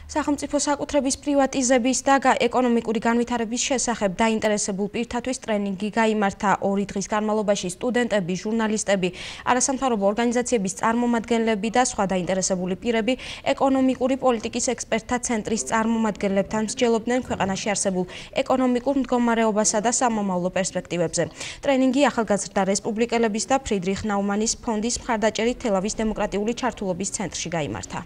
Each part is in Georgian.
სახელმწიფო საკუთრების პრივატიზების და ეკონომიკური განვითარების შესახებ დაინტერესებულ პირთათვის ტრენინგი გაიმართა 2 დღის განმავლობაში სტუდენტები, ჟურნალისტები, არასამთავრობო ორგანიზაციების წარმომადგენლები და სხვა დაინტერესებული პირები ეკონომიკური პოლიტიკის ექსპერტთა ცენტრის წარმომადგენლებთან მსჯელობდნენ ქვეყანაში არსებულ ეკონომიკურ მდგომარეობასა და სამომავლო პერსპექტივებზე. ტრენინგი ახალგაზრდა რესპუბლიკელების და ფრიდრიხ ნაუმანის ფონდის მხარდაჭერით თელავის დემოკრატიული ჩართულობის ცენტრში გაიმართა.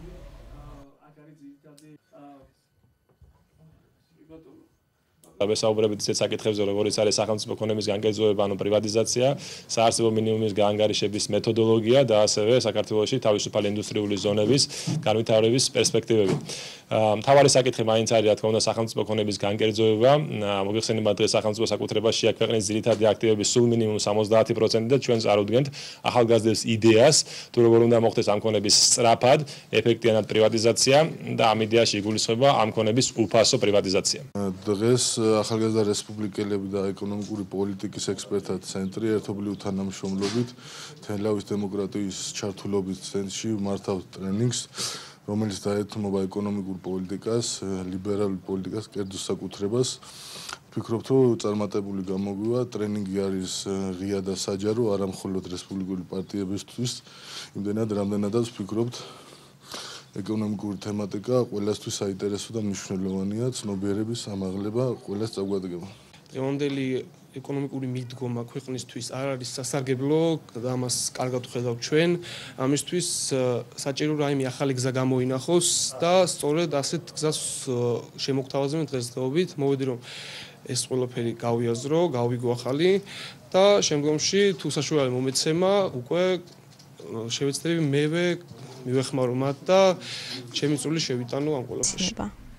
Საუბრებით ისეთ საკითხებზე, როგორიც არის სახელმწიფო ქონების განგრძელება, ანუ პრივატიზაცია, საარსებო მინიმუმის გაანგარიშების მეთოდოლოგია და ასევე საქართველოში თავისუფალი ინდუსტრიული ზონების განვითარების პერსპექტივები. მთავარი საკითხი მაინც არის, რა თქმა უნდა, სახელმწიფო ქონების განგრძელება. მოგეხსენებათ, დღეს სახელმწიფო საკუთრებაშია ქვეყნის ძირითადი აქტივების სულ მინიმუმ 70% და ჩვენ წარუდგენთ ახალგაზრდების იდეას, თუ როგორ უნდა მოხდეს ამ ქონების სწრაფად, ეფექტიანად პრივატიზაცია და ამ იდეაში იგულისხმება ამ ქონების უფასო პრივატიზაცია. დღეს ახალგაზრდა რესპუბლიკელები და ეკონომიკური პოლიტიკის ექსპერტთა ცენტრი ერთობლივ თანამშრომლობით თელავის დემოკრატიის ჩართულობის ცენტრში მართავთ ტრენინგს, რომელიც დაეთმობა ეკონომიკურ პოლიტიკას, ლიბერალურ პოლიტიკას, კერძო საკუთრებას. ვფიქრობთ, რომ წარმატებული გამოგვივა. ტრენინგი არის ღია და საჯარო, არა მხოლოდ რესპუბლიკური პარტიებისთვის, იმდენად, რამდენადაც ვფიქრობთ, ეკონომიკური თემატიკა ყველასთვის საინტერესო და მნიშვნელოვანია, ცნობიერების ამაღლება ყველას წაგვადგება. დღევანდელი ეკონომიკური მიდგომა ქვეყნისთვის არ არის სასარგებლო და ამას კარგად ვხედავთ ჩვენ. ამისთვის საჭირო რაიმე ახალი გზა გამოინახოს და სწორედ ასეთ გზას შემოგთავაზებთ დღესდღეობით. მოვედი რომ ეს ყველაფერი გავიაზრო, გავიგო ახალი და შემდგომში თუ საშუალება მომეცემა, უკვე შევეცდები მივეხმარო მათ და ჩემი წვლილი შევიტანო ამ ყველაფერში.